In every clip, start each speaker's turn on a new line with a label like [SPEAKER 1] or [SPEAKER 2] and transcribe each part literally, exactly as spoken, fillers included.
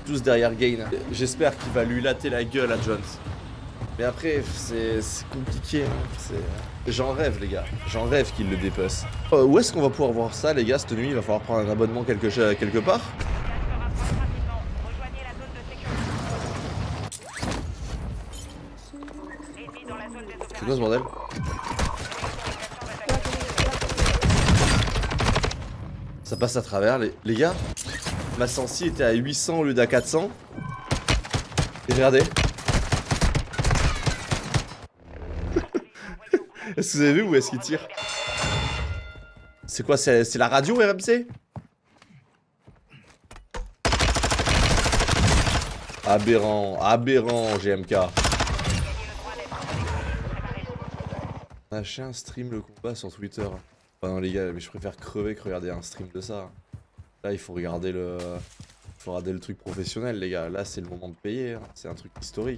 [SPEAKER 1] Tous derrière Gain. J'espère qu'il va lui latter la gueule à Jones. Mais après, c'est compliqué. Hein. J'en rêve, les gars. J'en rêve qu'il le dépece. Euh, où est-ce qu'on va pouvoir voir ça, les gars, cette nuit? Il va falloir prendre un abonnement quelque, quelque part. C'est quoi ce bordel? Ça passe à travers, les, les gars. Ma sensi était à huit cents au lieu d'à quatre cents. Et regardez. Est-ce que vous avez vu où est-ce qu'il tire? C'est quoi? C'est la radio R M C? Aberrant, aberrant G M K. Lâchez un stream le combat sur Twitter. Enfin non les gars, mais je préfère crever que regarder un stream de ça. Là il faut regarder le... Il faut regarder le truc professionnel les gars. Là c'est le moment de payer, hein. C'est un truc historique.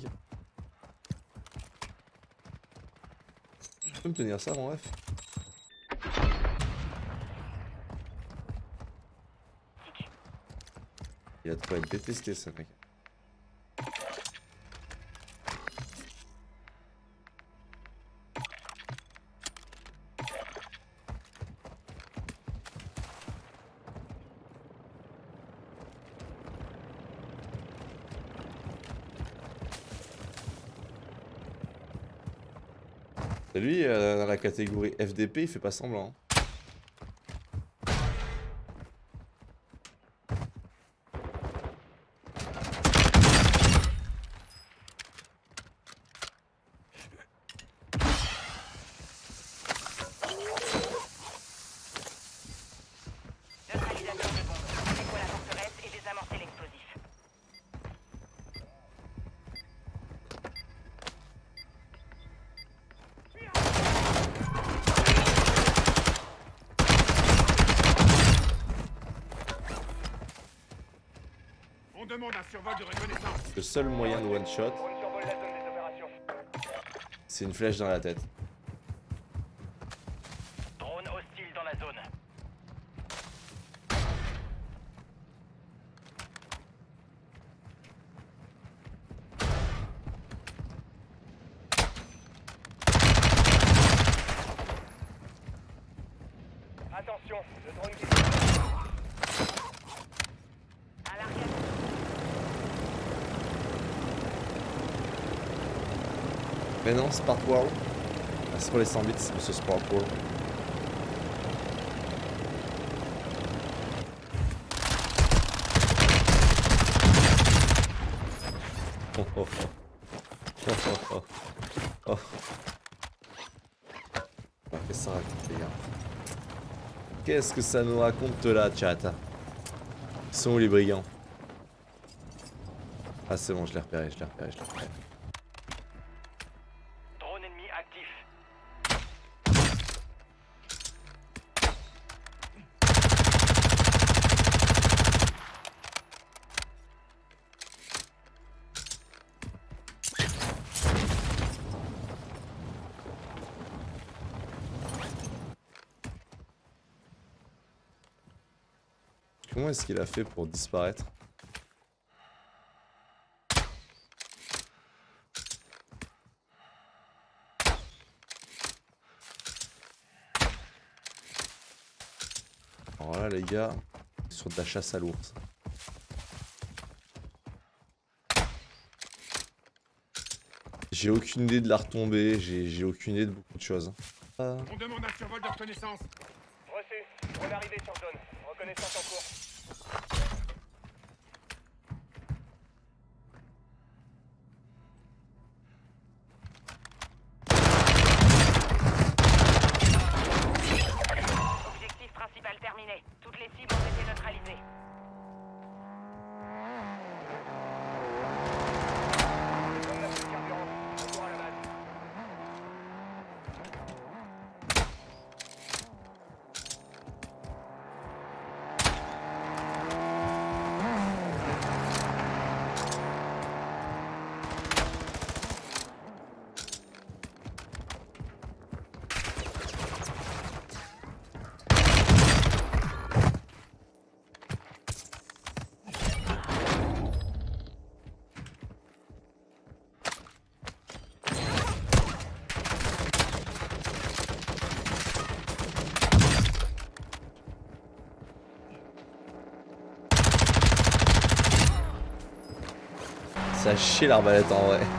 [SPEAKER 1] Tu peux me tenir ça mon ref? Il a de quoi être détesté ce mec. Et lui, euh, dans la catégorie F D P, il fait pas semblant. Le seul moyen de one shot, c'est une flèche dans la tête.
[SPEAKER 2] Drone hostile dans la zone. Attention, le drone qui à l'arrière.
[SPEAKER 1] Mais non, Spark World. Ah, c'est pour les cent bits, c'est monsieur Spark World. Oh oh oh. Oh oh oh. Oh. Ah, qu'est-ce que ça raconte, les gars? Qu'est-ce que ça nous raconte là, chat? Ils sont où les brigands? Ah, c'est bon, je l'ai repéré, je l'ai repéré, je l'ai repéré. Comment est-ce qu'il a fait pour disparaître? Alors là les gars, sur de la chasse à l'ours. J'ai aucune idée de la retomber, j'ai aucune idée de beaucoup de choses. Euh...
[SPEAKER 3] On demande un survol de reconnaissance.
[SPEAKER 2] Reçu. On est arrivé sur zone. Reconnaissance en cours. Objectif principal terminé. Toutes les cibles ont été neutralisées.
[SPEAKER 1] Ça a chier l'arbalète en vrai.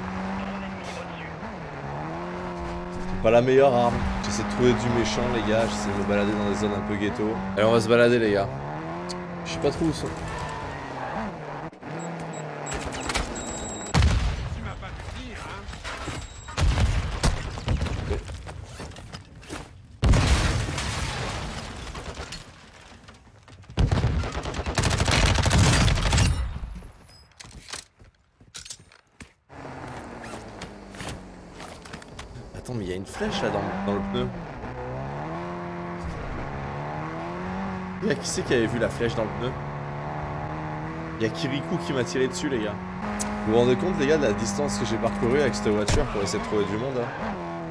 [SPEAKER 1] C'est pas la meilleure arme. J'essaie de trouver du méchant les gars, j'essaie de me balader dans des zones un peu ghetto. Allez on va se balader les gars. Je sais pas trop où sont. Attends mais il y a une flèche là dans, dans le pneu. Y'a qui c'est qui avait vu la flèche dans le pneu? Y'a Kirikou qui m'a tiré dessus les gars. Vous vous rendez compte les gars de la distance que j'ai parcourue avec cette voiture pour essayer de trouver du monde là?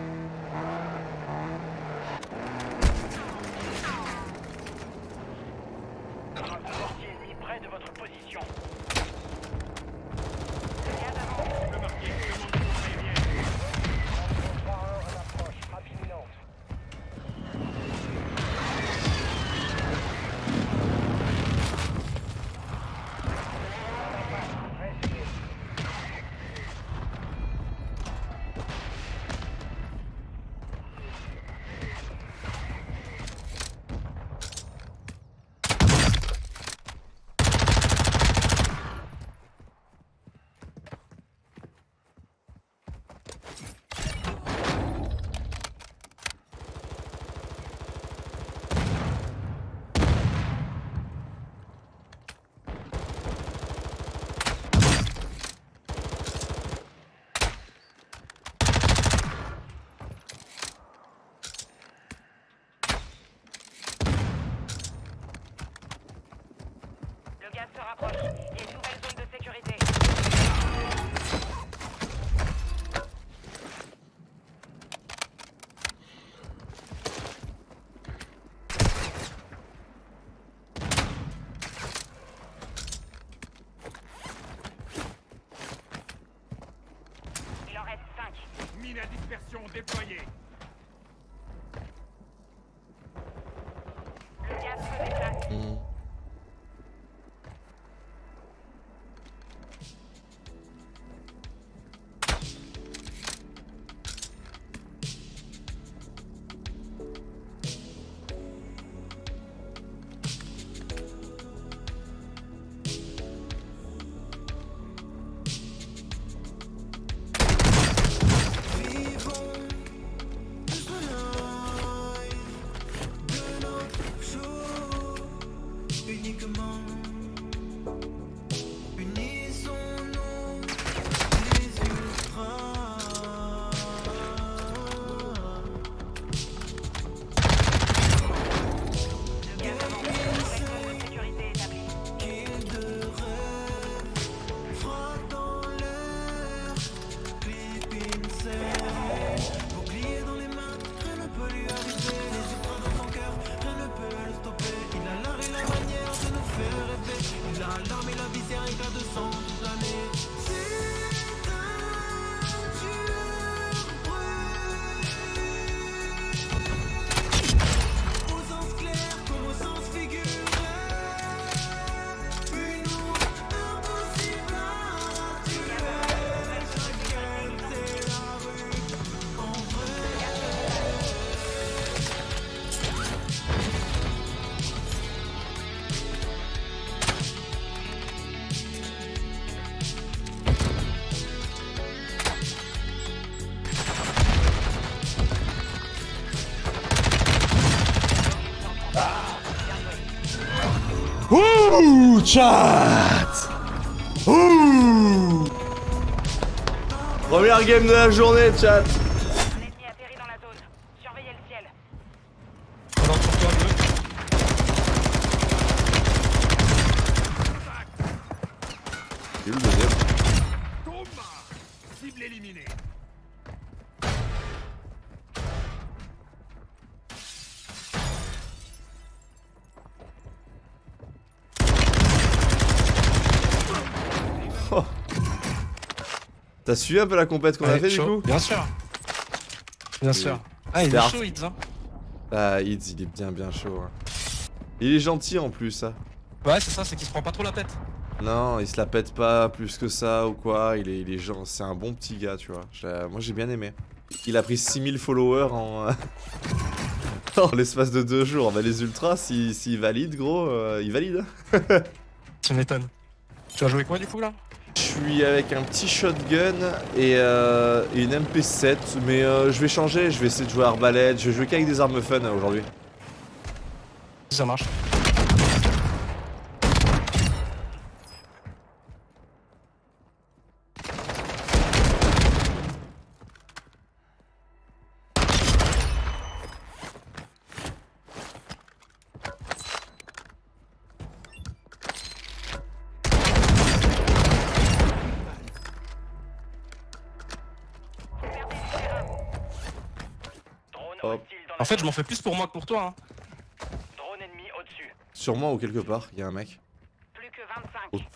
[SPEAKER 2] Le gaz se rapproche. Il y a une nouvelle zone de sécurité. Il en reste cinq.
[SPEAKER 3] Mine à dispersion déployée.
[SPEAKER 2] Le gaz se déplace.
[SPEAKER 1] Mmh. Ouh, chat. Ouh. Première game de la journée, chat.
[SPEAKER 2] Un ennemi atterri dans la zone. Surveillez le ciel.
[SPEAKER 3] Alors sur toi, deux.
[SPEAKER 1] C'est où le deuxième?
[SPEAKER 3] Tomba. Cible éliminée.
[SPEAKER 1] Oh. T'as suivi un peu la compète qu'on a
[SPEAKER 4] Ouais,
[SPEAKER 1] fait
[SPEAKER 4] chaud.
[SPEAKER 1] du coup?
[SPEAKER 4] Bien sûr. Bien sûr. Ah, il est
[SPEAKER 1] Start.
[SPEAKER 4] chaud, Ids. Hein.
[SPEAKER 1] Ah, Ids, il est bien bien chaud. Hein. Il est gentil en plus, ça.
[SPEAKER 4] Ouais, c'est ça, c'est qu'il se prend pas trop la tête.
[SPEAKER 1] Non, il se la pète pas plus que ça ou quoi. Il est, il est genre, c'est un bon petit gars, tu vois. J'ai- Moi j'ai bien aimé. Il a pris six mille followers en, en l'espace de deux jours. Bah les ultras, s'ils s'ils valident, gros, euh, ils valident.
[SPEAKER 4] Tu m'étonnes. Tu vas jouer quoi du coup là?
[SPEAKER 1] Je suis avec un petit shotgun et, euh, et une M P sept, mais euh, je vais changer. Je vais essayer de jouer arbalète. Je vais jouer qu'avec des armes fun euh, aujourd'hui.
[SPEAKER 4] Si ça marche.
[SPEAKER 2] Drone
[SPEAKER 1] Hop.
[SPEAKER 2] hostile dans la
[SPEAKER 4] En fait, je m'en fais plus pour moi que pour toi. Hein.
[SPEAKER 2] Drone ennemi au-dessus.
[SPEAKER 1] Sur moi ou quelque part, il y a un mec.
[SPEAKER 2] Plus que vingt-cinq.
[SPEAKER 1] Oh.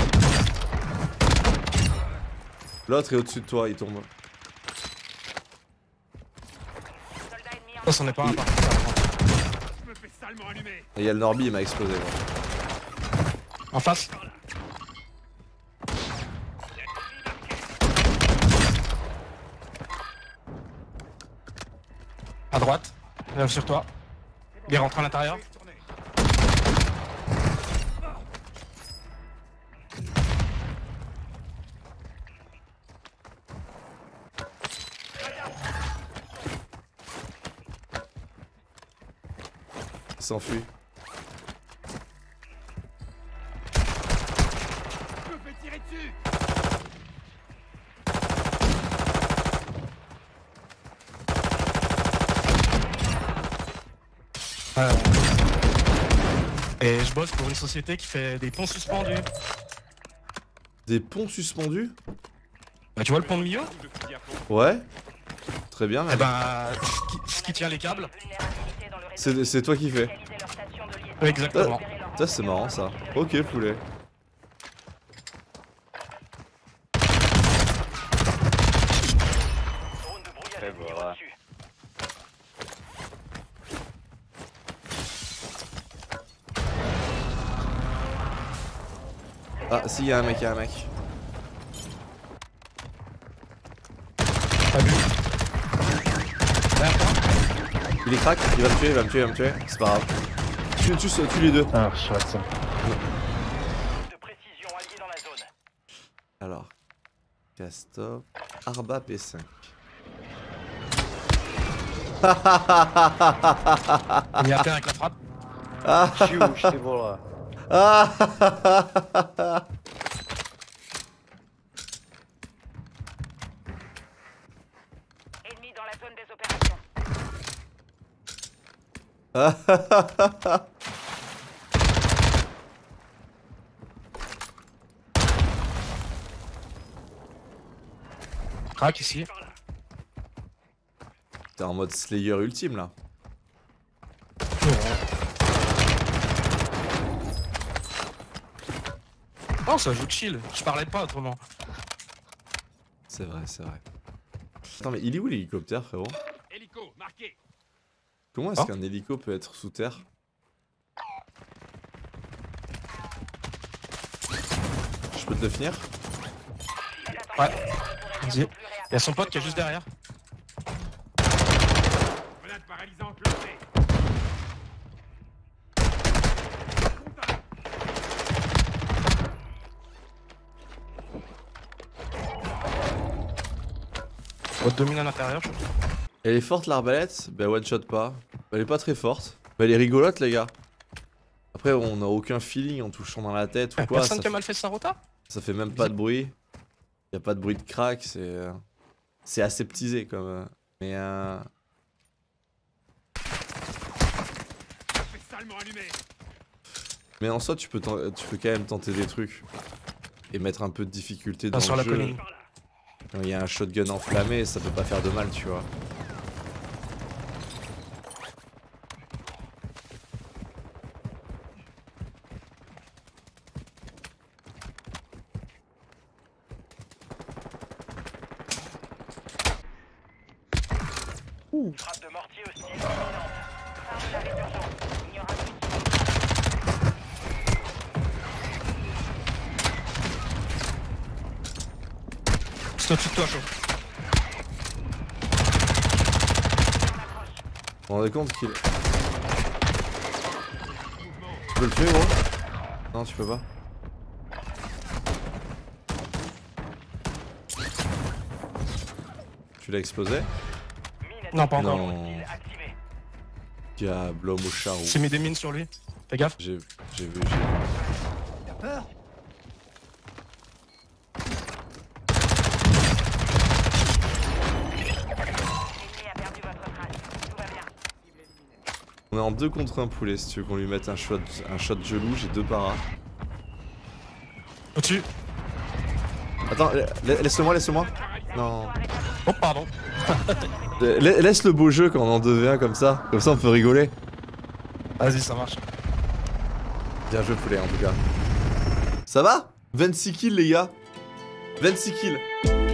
[SPEAKER 1] L'autre est au-dessus de toi, il tombe.
[SPEAKER 2] Soldat ennemi en
[SPEAKER 4] Ça, c'en est pas un par contre.
[SPEAKER 3] Je me fais salement allumer.
[SPEAKER 1] Et il y a le Norby, il m'a explosé. Moi.
[SPEAKER 4] En face. À droite. Là sur toi. Il est rentré à l'intérieur.
[SPEAKER 1] Il s'enfuit.
[SPEAKER 3] Je me fais tirer dessus.
[SPEAKER 4] Euh, Et je bosse pour une société qui fait des ponts suspendus.
[SPEAKER 1] Des ponts suspendus?
[SPEAKER 4] Bah, tu vois le pont de milieu?
[SPEAKER 1] Ouais. Très bien.
[SPEAKER 4] Eh
[SPEAKER 1] mec.
[SPEAKER 4] ben, ce qui, ce qui tient les câbles.
[SPEAKER 2] vulnérabilité dans le réseau.
[SPEAKER 1] C'est c'est toi qui fais.
[SPEAKER 2] Localiser leur station de liaison.
[SPEAKER 4] Exactement.
[SPEAKER 2] Repérer leur
[SPEAKER 1] Ça c'est marrant ça. Ok poulet.
[SPEAKER 2] drone de brouillage ennemi au-dessus.
[SPEAKER 1] Ah si, il y a un mec, il y a un mec.
[SPEAKER 4] T'as vu? Derrière toi.
[SPEAKER 1] Il est crack, il va me tuer, il va me tuer, il va me tuer. C'est pas grave. Tu, tu, tu les deux.
[SPEAKER 5] Ah, je ça.
[SPEAKER 2] De précision alliée dans la zone.
[SPEAKER 1] Alors. Castop. Arba P cinq.
[SPEAKER 4] Il y a un père avec la frappe.
[SPEAKER 5] Je suis où? Je sais pas là.
[SPEAKER 1] Ah
[SPEAKER 2] Ennemi dans la zone des opérations.
[SPEAKER 4] Crac ici.
[SPEAKER 1] T'es en mode Slayer ultime là.
[SPEAKER 4] Non, ça joue chill. Je parlais pas autrement.
[SPEAKER 1] C'est vrai, c'est vrai. Attends, mais il est où l'hélicoptère, frérot?
[SPEAKER 3] Hélico, marqué.
[SPEAKER 1] Comment est-ce
[SPEAKER 4] Oh.
[SPEAKER 1] qu'un hélico peut être sous terre? Je peux te le finir?
[SPEAKER 4] Ouais. Vas-y. Il y a son pote qui est juste derrière.
[SPEAKER 3] Grenade paralysante lancée.
[SPEAKER 4] On domine à l'intérieur. je-
[SPEAKER 1] Elle est forte l'arbalète? Bah one shot pas. Elle est pas très forte. Bah elle est rigolote les gars. Après on a aucun feeling en touchant dans la tête ou
[SPEAKER 4] Eh,
[SPEAKER 1] quoi.
[SPEAKER 4] Personne
[SPEAKER 1] Ça,
[SPEAKER 4] qui a mal fait sa rota?
[SPEAKER 1] ça fait même pas de bruit. Y a pas de bruit de crack, c'est... euh, C'est aseptisé comme... euh, Mais euh...
[SPEAKER 3] Je me fais salement allumer.
[SPEAKER 1] Mais en soi tu peux, ten- tu peux quand même tenter des trucs. Et mettre un peu de difficulté dans
[SPEAKER 4] Ah, sur
[SPEAKER 1] le
[SPEAKER 4] la
[SPEAKER 1] jeu.
[SPEAKER 4] colline.
[SPEAKER 1] Quand il y a un shotgun enflammé, ça peut pas faire de mal, tu vois.
[SPEAKER 2] Frappe de mortier hostile imminente. Arme d'arrêt d'urgence. Il n'y aura plus de
[SPEAKER 4] C'est au-dessus de toi, chaud.
[SPEAKER 1] Vous vous rendez compte qu'il... Tu peux le tuer, gros? Non, tu peux pas. Tu l'as explosé?
[SPEAKER 4] Non, pas encore.
[SPEAKER 1] Non. Diable, homme au charou.
[SPEAKER 4] J'ai mis des mines sur lui. Fais gaffe.
[SPEAKER 1] J'ai j'ai vu, j'ai vu.
[SPEAKER 3] T'as peur?
[SPEAKER 2] L'ennemi a perdu votre trace. Tout va bien.
[SPEAKER 1] On est en deux contre un poulet si tu veux qu'on lui mette un shot, un shot gelou, j'ai deux paras.
[SPEAKER 4] Au-dessus.
[SPEAKER 1] Attends, la- laisse-le-moi, laisse-le-moi. Non.
[SPEAKER 4] Oh, pardon.
[SPEAKER 1] La- Laisse le beau jeu quand on en devient un comme ça. Comme ça on peut rigoler.
[SPEAKER 4] Vas-y, ça marche.
[SPEAKER 1] Bien joué poulet en tout cas. Ça va? vingt-six kills les gars. vingt-six kills.